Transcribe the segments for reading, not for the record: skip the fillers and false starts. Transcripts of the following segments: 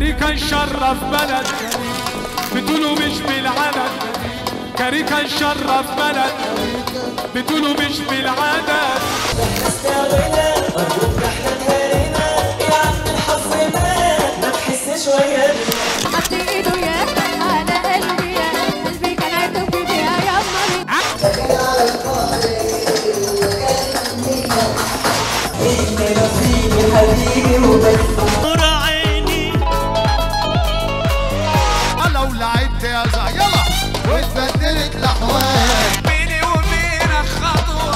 كاريكا نشرف بلد بتقولوا مش بالعدد، كاريكا نشرف بلد بتقولوا مش بالعدد. استغنى أرجوك احنا انهينا يا عم الحظ ما تحس شوية حط ايده يا على قلبي يا قلبي كان عيطه في بيها يا مامي على الطريق انت نصيبي حبيبي وبس نور عيني. لو لعبت يا زا يلا واتبدلت الاحوال بيني وبينك خطوه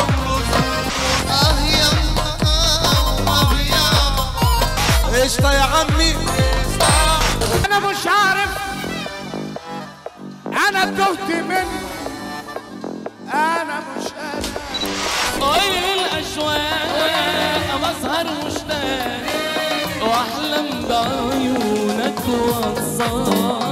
قشطة يا عمي. أنا مش عارف أنا تهت مني، أنا مش قادر طاير الأشواق بسهر مشتاق وأحلم بعيونك وصال.